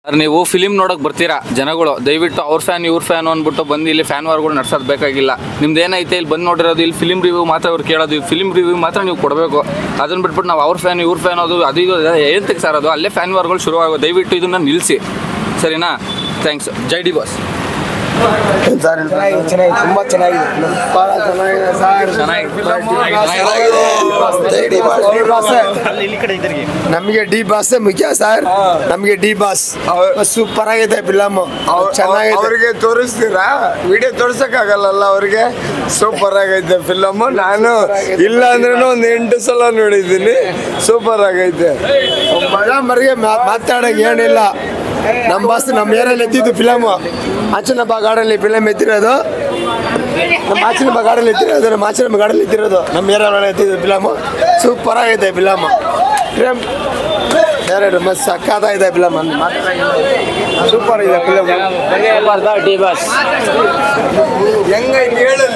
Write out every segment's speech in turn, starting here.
ನೀವು ಫಿಲಿಮ್ ನೋಡೋಕೆ ಬರ್ತೀರಾ ಜನಗಳು ದಯವಿಟ್ಟು ಅವ್ರ ಫ್ಯಾನ್ ಇವ್ರ ಫ್ಯಾನ್ ಅಂದ್ಬಿಟ್ಟು ಬಂದು ಇಲ್ಲಿ ಫ್ಯಾನ್ ವಾರ್ಗಳು ನಡ್ಸೋದು ಬೇಕಾಗಿಲ್ಲ. ನಿಮ್ದು ಏನೈತೆ ಇಲ್ಲಿ ಬಂದು ನೋಡಿರೋದು ಇಲ್ಲಿ ಫಿಲಿಮ್ ರಿವ್ಯೂ ಮಾತ್ರ ಅವ್ರು ಕೇಳೋದು, ಫಿಲಿಮ್ ರಿವ್ಯೂ ಮಾತ್ರ ನೀವು ಕೊಡಬೇಕು. ಅದನ್ನು ಬಿಟ್ಬಿಟ್ಟು ನಾವು ಅವ್ರ ಫ್ಯಾನ್ ಇವ್ರ ಫ್ಯಾನ್ ಅದು ಅದು ಇದು ಏನಂತಕ್ಕೆ ಸರ್ ಅದು ಅಲ್ಲೇ ಫ್ಯಾನ್ ವಾರ್ಗಳು ಶುರುವಾಗೋ. ದಯವಿಟ್ಟು ಇದನ್ನು ನಿಲ್ಲಿಸಿ ಸರಿನಾ. ಥ್ಯಾಂಕ್ಸ್. ಜೈ ಡಿ ಬಾಸ್. ತುಂಬಾ ಚೆನ್ನಾಗಿದೆ. ನಮಗೆ ಡಿ ಬಾಸ್ ಮುಖ್ಯ ಸರ್. ನಮಗೆ ಡಿ ಬಾಸ್ ಸೂಪರ್ ಆಗಿದೆ ಫಿಲಮ್. ಚೆನ್ನಾಗಿದೆ. ಅವ್ರಿಗೆ ತೋರಿಸ್ತೀರಾ? ವಿಡಿಯೋ ತೋರ್ಸಕ್ಕಾಗಲ್ಲ ಅವ್ರಿಗೆ. ಸೂಪರ್ ಆಗೈತೆ ಫಿಲಮ್. ನಾನು ಇಲ್ಲ ಅಂದ್ರೂ ಒಂದು 8 ಸಲ ನೋಡಿದ್ದೀನಿ. ಸೂಪರ್ ಆಗೈತೆ. ಮರಿಗೆ ಮಾತಾಡೋಕೆ ಏನಿಲ್ಲ. ನಮ್ಮ ಬಾಸ್ ನಮ್ಮ ಏರಿಯಲ್ಲಿ ಎತ್ತಿದ್ದು ಫಿಲಮು. ಆಚನಬ್ಬ ಗಾರ್ಡಲ್ಲಿ ಫಿಲಮ್ ಎತ್ತಿರೋದು. ನಮ್ಮ ಆಚನಬ್ಬ ಗಾರ್ಡಲ್ಲಿ ಎತ್ತಿರೋದು. ನಮ್ಮ ಆಚನಬ್ಬ ಗಾರ್ಡಲ್ಲಿ ಎತ್ತಿರೋದು ನಮ್ಮ ಏರಿಯಲ್ಲಿ ಎತ್ತಿದ್ದು ಫಿಲಮು. ಸೂಪರ್ ಆಗೈತೆ ಫಿಲಮು. ಎರಡು ಮಸ್ತ್ ಸಕ್ಕತ್ತಾಗಿದೆ ಫಿಲಮ್. ಸೂಪರ್ ಇದೆ ಫಿಲಮ್. ಡಿ ಬಾಸ್ ಹೆಂಗೈತೆ ಹೇಳಲ್ಲಿ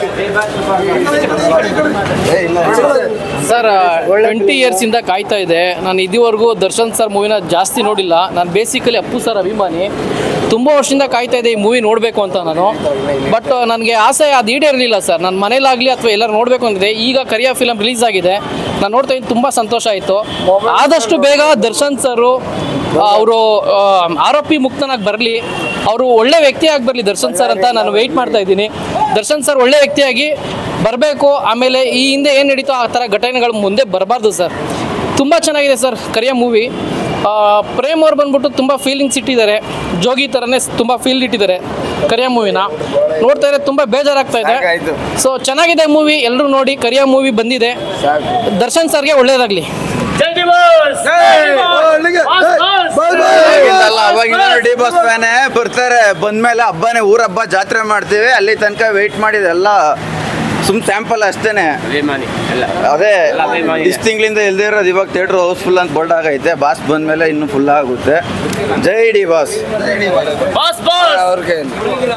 ಸರ್. 20 years ಇಂದ ಕಾಯ್ತಾ ಇದೆ. ನಾನು ಇದುವರೆಗೂ ದರ್ಶನ್ ಸರ್ ಮೂವಿನ ಜಾಸ್ತಿ ನೋಡಿಲ್ಲ. ನಾನು ಬೇಸಿಕಲಿ ಅಪ್ಪು ಸರ್ ಅಭಿಮಾನಿ. ತುಂಬ ವರ್ಷದಿಂದ ಕಾಯ್ತಾ ಇದೆ ಈ ಮೂವಿ ನೋಡಬೇಕು ಅಂತ ನಾನು. ಬಟ್ ನನಗೆ ಆಸೆ ಅದು ಈಡೇರಲಿಲ್ಲ ಸರ್. ನನ್ನ ಮನೇಲಾಗಲಿ ಅಥವಾ ಎಲ್ಲರೂ ನೋಡಬೇಕು ಅಂತಿದೆ. ಈಗ ಕರಿಯ ಫಿಲಮ್ ರಿಲೀಸ್ ಆಗಿದೆ. ನಾನು ನೋಡ್ತಾ ಇದ್ದೀನಿ, ತುಂಬ ಸಂತೋಷ ಆಯಿತು. ಆದಷ್ಟು ಬೇಗ ದರ್ಶನ್ ಸರು ಅವರು ಆರೋಪಿ ಮುಕ್ತನಾಗಿ ಬರಲಿ, ಅವರು ಒಳ್ಳೆ ವ್ಯಕ್ತಿಯಾಗಿ ಬರಲಿ ದರ್ಶನ್ ಸರ್ ಅಂತ ನಾನು ವೆಯ್ಟ್ ಮಾಡ್ತಾ ಇದ್ದೀನಿ. ದರ್ಶನ್ ಸರ್ ಒಳ್ಳೆ ವ್ಯಕ್ತಿಯಾಗಿ ಬರಬೇಕು. ಆಮೇಲೆ ಈ ಹಿಂದೆ ಏನು ನಡೀತೋ ಆ ಥರ ಘಟನೆಗಳು ಮುಂದೆ ಬರಬಾರ್ದು ಸರ್. ತುಂಬ ಚೆನ್ನಾಗಿದೆ ಸರ್ ಕರಿಯ ಮೂವಿ. ಪ್ರೇಮ್ ಅವ್ರು ಬಂದ್ಬಿಟ್ಟು ತುಂಬ ಫೀಲಿಂಗ್ಸ್ ಇಟ್ಟಿದ್ದಾರೆ. ಜೋಗಿ ಥರನೇ ತುಂಬ ಫೀಲ್ ಇಟ್ಟಿದ್ದಾರೆ ಕರಿಯ ಮೂವಿನ. ನೋಡ್ತಾ ಇದ್ರೆ ತುಂಬ ಬೇಜಾರಾಗ್ತಾ ಇದೆ. ಸೊ ಚೆನ್ನಾಗಿದೆ ಮೂವಿ, ಎಲ್ಲರೂ ನೋಡಿ. ಕರಿಯ ಮೂವಿ ಬಂದಿದೆ. ದರ್ಶನ್ ಸರ್ಗೆ ಒಳ್ಳೇದಾಗಲಿ. ಅವಾಗಿನ ಡಿ ಬಾಸ್ ಫ್ಯಾನೇ ಬರ್ತಾರೆ. ಬಂದ್ಮೇಲೆ ಹಬ್ಬನೇ ಊರ ಹಬ್ಬ ಜಾತ್ರೆ ಮಾಡ್ತೀವಿ. ಅಲ್ಲಿ ತನಕ ವೆಯ್ಟ್ ಮಾಡಿದೆಲ್ಲ ಸ್ಯಾಂಪಲ್ ಅಷ್ಟೇನೆ. ಅದೇ ಇಷ್ಟು ತಿಂಗಳಿಂದ ಇಲ್ದೇ ಇರೋದು ಇವಾಗ ಥಿಯೇಟರ್ ಹೌಸ್ಫುಲ್ ಅಂತ ಬೋಲ್ಡ್ ಆಗೈತೆ. ಬಾಸ್ ಬಂದ್ಮೇಲೆ ಇನ್ನೂ ಫುಲ್ ಆಗುತ್ತೆ. ಜೈ ಡಿ ಬಾಸ್. ಅವ್ರಿಗೆ